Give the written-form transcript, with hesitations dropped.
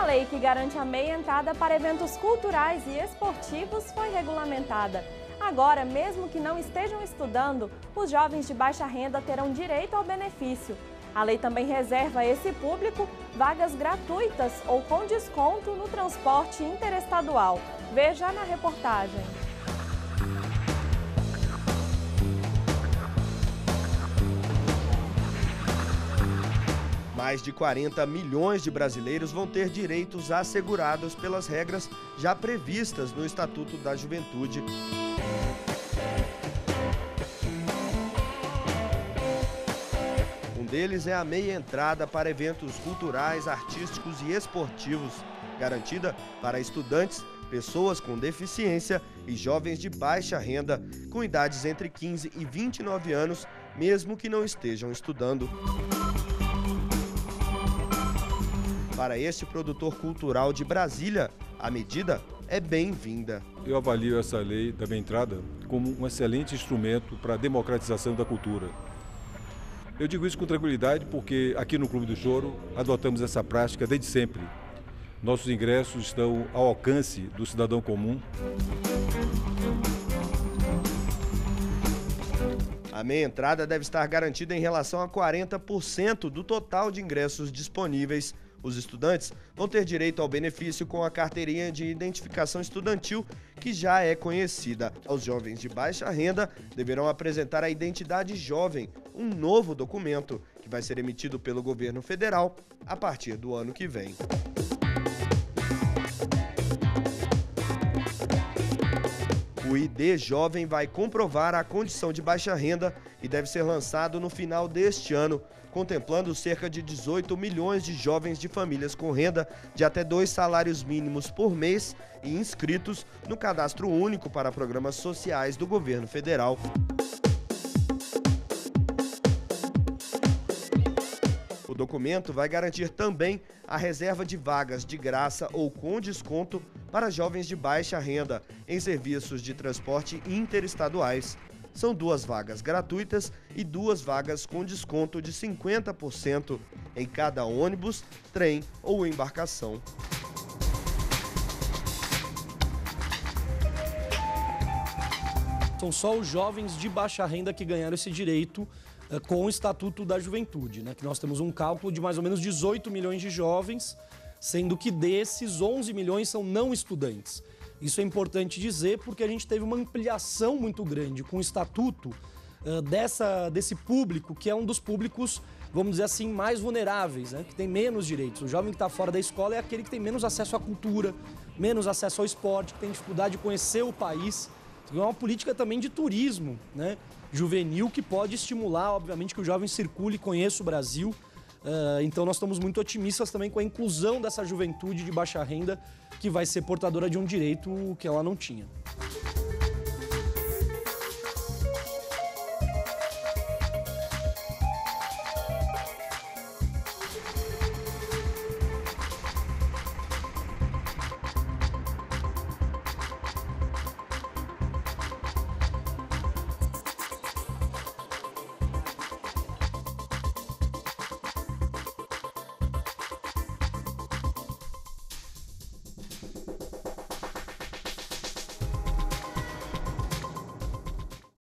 lei que garante a meia entrada para eventos culturais e esportivos foi regulamentada. Agora, mesmo que não estejam estudando, os jovens de baixa renda terão direito ao benefício. A lei também reserva a esse público vagas gratuitas ou com desconto no transporte interestadual. Veja na reportagem. Mais de 40 milhões de brasileiros vão ter direitos assegurados pelas regras já previstas no Estatuto da Juventude. Um deles é a meia entrada para eventos culturais, artísticos e esportivos, garantida para estudantes, pessoas com deficiência e jovens de baixa renda, com idades entre 15 e 29 anos, mesmo que não estejam estudando. Para este produtor cultural de Brasília, a medida é bem-vinda. Eu avalio essa lei da meia entrada como um excelente instrumento para a democratização da cultura. Eu digo isso com tranquilidade porque aqui no Clube do Choro adotamos essa prática desde sempre. Nossos ingressos estão ao alcance do cidadão comum. A meia entrada deve estar garantida em relação a 40% do total de ingressos disponíveis. Os estudantes vão ter direito ao benefício com a carteirinha de identificação estudantil, que já é conhecida. Os jovens de baixa renda deverão apresentar a identidade jovem, um novo documento que vai ser emitido pelo governo federal a partir do ano que vem. O ID Jovem vai comprovar a condição de baixa renda e deve ser lançado no final deste ano, contemplando cerca de 18 milhões de jovens de famílias com renda de até 2 salários mínimos por mês e inscritos no Cadastro Único para Programas Sociais do Governo Federal. O documento vai garantir também a reserva de vagas de graça ou com desconto para jovens de baixa renda em serviços de transporte interestaduais. São 2 vagas gratuitas e 2 vagas com desconto de 50% em cada ônibus, trem ou embarcação. São só os jovens de baixa renda que ganharam esse direito com o Estatuto da Juventude, né? Que nós temos um cálculo de mais ou menos 18 milhões de jovens, sendo que desses 11 milhões são não estudantes. Isso é importante dizer porque a gente teve uma ampliação muito grande com o Estatuto desse público, que é um dos públicos, vamos dizer assim, mais vulneráveis, né? Que tem menos direitos. O jovem que está fora da escola é aquele que tem menos acesso à cultura, menos acesso ao esporte, que tem dificuldade de conhecer o país. É uma política também de turismo, né, juvenil, que pode estimular, obviamente, que o jovem circule e conheça o Brasil. Então nós estamos muito otimistas também com a inclusão dessa juventude de baixa renda, que vai ser portadora de um direito que ela não tinha.